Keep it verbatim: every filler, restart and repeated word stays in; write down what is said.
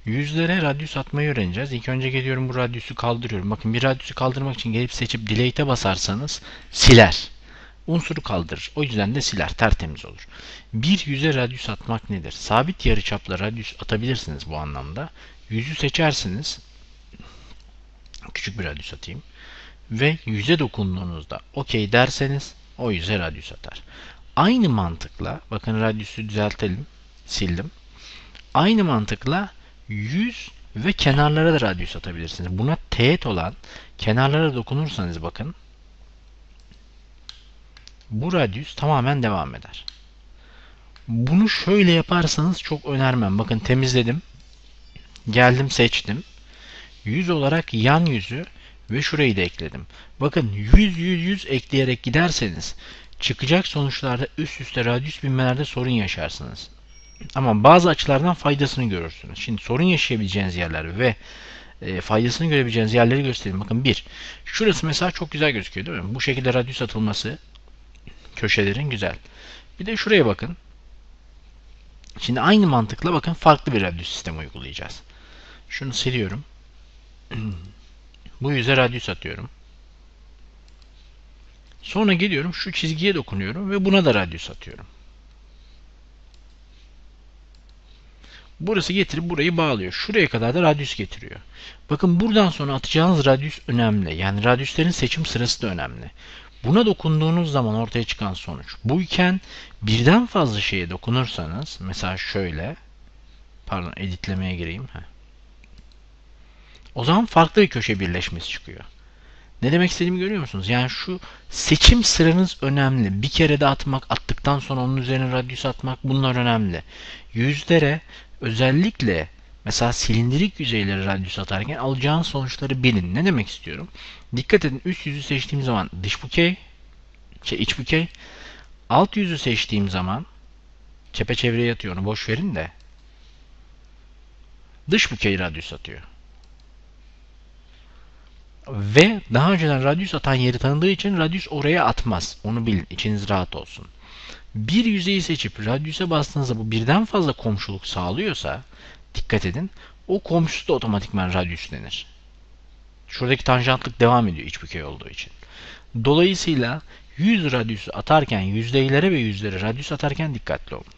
Yüzlere radyüs atmayı öğreneceğiz. İlk önce geliyorum, bu radyüsü kaldırıyorum. Bakın, bir radyüsü kaldırmak için gelip seçip delete'e basarsanız siler. Unsuru kaldırır. O yüzden de siler. Tertemiz olur. Bir yüze radyüs atmak nedir? Sabit yarıçapla radyüs atabilirsiniz bu anlamda. Yüzü seçersiniz. Küçük bir radyüs atayım. Ve yüze dokunduğunuzda okey derseniz o yüze radyüs atar. Aynı mantıkla, bakın radyüsü düzeltelim. Sildim. Aynı mantıkla yüz ve kenarlara da radyüs atabilirsiniz. Buna teğet olan kenarlara dokunursanız bakın, bu radyüs tamamen devam eder. Bunu şöyle yaparsanız çok önermem. Bakın, temizledim. Geldim, seçtim. Yüz olarak yan yüzü ve şurayı da ekledim. Bakın, yüz yüz yüz ekleyerek giderseniz çıkacak sonuçlarda üst üste radyüs binmelerde sorun yaşarsınız. Ama bazı açılardan faydasını görürsünüz. Şimdi sorun yaşayabileceğiniz yerler ve e, faydasını görebileceğiniz yerleri göstereyim. Bakın, bir. Şurası mesela çok güzel gözüküyor değil mi? Bu şekilde radyüs atılması köşelerin güzel. Bir de şuraya bakın. Şimdi aynı mantıkla bakın, farklı bir radyüs sistemi uygulayacağız. Şunu siliyorum. Bu yüze radyüs atıyorum. Sonra geliyorum, şu çizgiye dokunuyorum ve buna da radyüs atıyorum. Burası getirip burayı bağlıyor. Şuraya kadar da radyüs getiriyor. Bakın, buradan sonra atacağınız radyüs önemli. Yani radyüslerin seçim sırası da önemli. Buna dokunduğunuz zaman ortaya çıkan sonuç buyken, birden fazla şeye dokunursanız, mesela şöyle, pardon, editlemeye gireyim. Heh. O zaman farklı bir köşe birleşmesi çıkıyor. Ne demek istediğimi görüyor musunuz? Yani şu seçim sıranız önemli. Bir kere de atmak, attıktan sonra onun üzerine radyüs atmak, bunlar önemli. Yüzlere özellikle mesela silindirik yüzeylere radyüs atarken alacağınız sonuçları bilin. Ne demek istiyorum? Dikkat edin, üst yüzü seçtiğim zaman dış bükey, şey, iç bükey. Alt yüzü seçtiğim zaman çepeçevreye atıyor, onu boş verin de dış bükey radyüs atıyor. Ve daha önceden radyüs atan yeri tanıdığı için radyüs oraya atmaz. Onu bilin. İçiniz rahat olsun. Bir yüzeyi seçip radyüse bastığınızda bu birden fazla komşuluk sağlıyorsa, dikkat edin, o komşusu da otomatikman radyüslenir. Şuradaki tanjantlık devam ediyor iç bükey olduğu için. Dolayısıyla yüz radyüsü atarken, yüzdeylere ve yüzlere radyüs atarken dikkatli olun.